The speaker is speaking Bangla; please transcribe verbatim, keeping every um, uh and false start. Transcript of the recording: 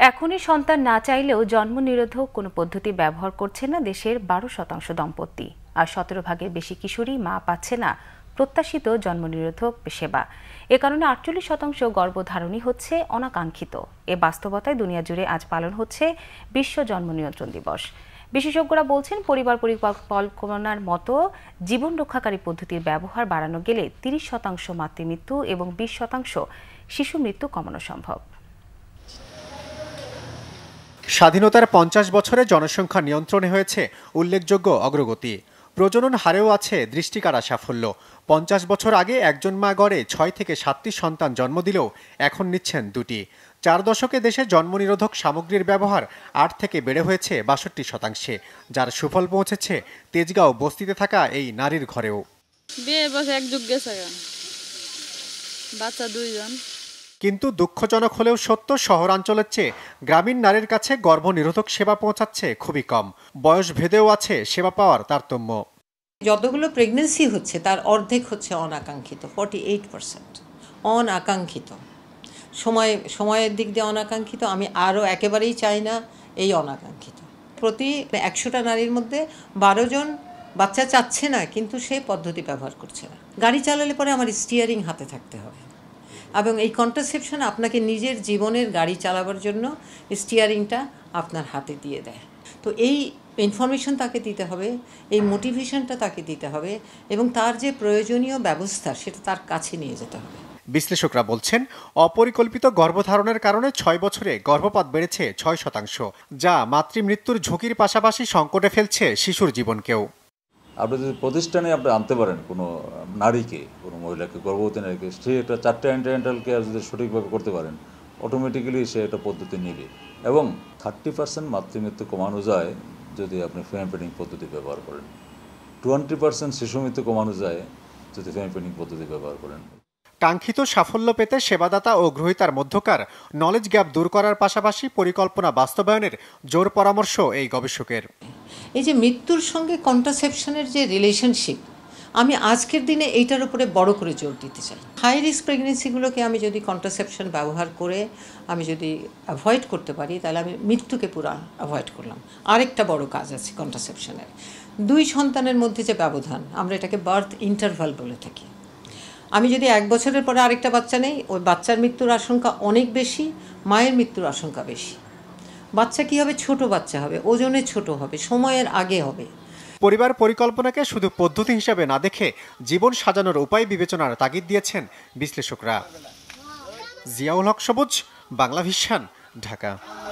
এখনই সন্তান না চাইলেও জন্ম নিরোধক কোনো পদ্ধতি ব্যবহার করছে না দেশের বারো শতাংশ দম্পতি, আর সতেরো ভাগের বেশি কিশোরী মা পাচ্ছে না প্রত্যাশিত জন্ম নিরোধক সেবা। এ কারণে আটচল্লিশ শতাংশ গর্ভধারণই হচ্ছে অনাকাঙ্ক্ষিত। এ বাস্তবতায় দুনিয়া জুড়ে আজ পালন হচ্ছে বিশ্ব জন্ম নিয়ন্ত্রণ দিবস। বিশেষজ্ঞরা বলছেন, পরিবার পরিকল্পনার মতো জীবন রক্ষাকারী পদ্ধতির ব্যবহার বাড়ানো গেলে তিরিশ শতাংশ মাতৃমৃত্যু এবং বিশ শতাংশ শিশু মৃত্যু কমানো সম্ভব। স্বাধীনতার পঞ্চাশ বছরে জনসংখ্যা নিয়ন্ত্রণে হয়েছে উল্লেখযোগ্য অগ্রগতি। প্রজনন হারেও আছে দৃষ্টিকাড়া সাফল্য। পঞ্চাশ বছর আগে একজন মা গড়ে ছয় থেকে সাতটি সন্তান জন্ম দিলেও এখন নিচ্ছেন দুটি। চার দশকে দেশে জন্মনিরোধক সামগ্রীর ব্যবহার আট থেকে বেড়ে হয়েছে বাষট্টি শতাংশে, যার সুফল পৌঁছেছে তেজগাঁও বস্তিতে থাকা এই নারীর ঘরেও। বিয়ে বছর এক যুগ গেছে, বাচ্চা দুইজন। কিন্তু দুঃখজনক হলেও সত্য, শহরাঞ্চলের চেয়ে গ্রামীণ নারীর কাছে গর্ভনিরোধক সেবা পৌঁছাচ্ছে খুবই কম। বয়স ভেদেও আছে সেবা পাওয়ার তারতম্য। যতগুলো প্রেগনেন্সি হচ্ছে তার অর্ধেক হচ্ছে অনাকাঙ্ক্ষিত, ফর্টি এইট পার্সেন্ট অনাকাঙ্ক্ষিত। সময় সময়ের দিক দিয়ে অনাকাঙ্ক্ষিত। আমি আরও একেবারেই চাই না এই অনাকাঙ্ক্ষিত। প্রতি একশোটা নারীর মধ্যে বারো জন বাচ্চা চাচ্ছে না, কিন্তু সে পদ্ধতি ব্যবহার করছে না। গাড়ি চালালে পরে আমার স্টিয়ারিং হাতে থাকতে হবে, এবং এই কন্ট্রাসেপশন আপনাকে নিজের জীবনের গাড়ি চালাবার জন্য স্টিয়ারিংটা আপনার হাতে দিয়ে দেয়। তো এই ইনফরমেশন তাকে দিতে হবে, এই মোটিভেশনটা তাকে দিতে হবে, এবং তার যে প্রয়োজনীয় ব্যবস্থা সেটা তার কাছে নিয়ে যেতে হবে। বিশ্লেষকরা বলছেন, অপরিকল্পিত গর্ভধারণের কারণে ছয় বছরে গর্ভপাত বেড়েছে ছয় শতাংশ, যা মাতৃমৃত্যুর ঝুঁকির পাশাপাশি সংকটে ফেলছে শিশুর জীবনকেও। আপনি যদি প্রতিষ্ঠানে আপনি আনতে পারেন কোনো নারীকে, কোনো মহিলাকে, গর্ভবতী নারীকে, সে একটা চারটে অ্যান্টিনেটাল কেয়ার যদি সঠিকভাবে করতে পারেন, অটোমেটিক্যালি সে একটা পদ্ধতি নেবে। এবং থার্টি পার্সেন্ট মাতৃমৃত্যু কমানো যায় যদি আপনি ফ্যামিলি পদ্ধতি ব্যবহার করেন। টোয়েন্টি পার্সেন্ট শিশু মৃত্যু কমানো যায় যদি ফ্যামিলি পদ্ধতি ব্যবহার করেন। কাঙ্ক্ষিত সাফল্য পেতে সেবাদাতা ও গ্রহীতার মধ্যকার নলেজ গ্যাপ দূর করার পাশাপাশি পরিকল্পনা বাস্তবায়নের জোর পরামর্শ এই গবেষকের। এই যে মৃত্যুর সঙ্গে কন্ট্রাসেপশনের যে রিলেশনশিপ, আমি আজকের দিনে এইটার উপরে বড় করে জোর দিতে চাই। হাই রিস্ক প্রেগনেন্সিগুলোকে আমি যদি কন্ট্রাসেপশন ব্যবহার করে আমি যদি অ্যাভয়েড করতে পারি, তাহলে আমি মৃত্যুকে পুরো অ্যাভয়েড করলাম। আরেকটা বড় কাজ আছে কন্ট্রাসেপশনের, দুই সন্তানের মধ্যে যে ব্যবধান, আমরা এটাকে বার্থ ইন্টারভাল বলে থাকি। আমি যদি এক বছরের পরে আরেকটা বাচ্চা নেই, ওই বাচ্চার মৃত্যুর আশঙ্কা অনেক বেশি, মায়ের মৃত্যুর আশঙ্কা বেশি। বাচ্চা কী হবে? ছোট বাচ্চা হবে, ওজনে ছোট হবে, সময়ের আগে হবে। পরিবার পরিকল্পনাকে শুধু পদ্ধতি হিসেবে না দেখে জীবন সাজানোর উপায় বিবেচনার তাগিদ দিয়েছেন বিশ্লেষকরা। জিয়াউল হক সবুজ, বাংলা ভিশন, ঢাকা।